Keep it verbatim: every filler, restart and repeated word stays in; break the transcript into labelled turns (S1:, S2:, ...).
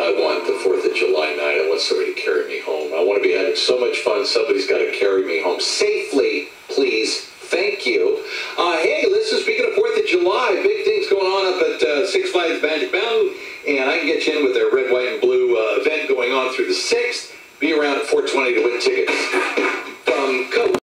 S1: I want the fourth of July night. I want somebody to carry me home. I want to be having so much fun. Somebody's got to carry me home safely, please. Thank you. Uh, hey, listen, speaking of fourth of July, big things going on up at uh, Six Flags Magic Mountain, and I can get you in with their red, white, and blue uh, event going on through the sixth. Be around at four twenty to win tickets from Coach.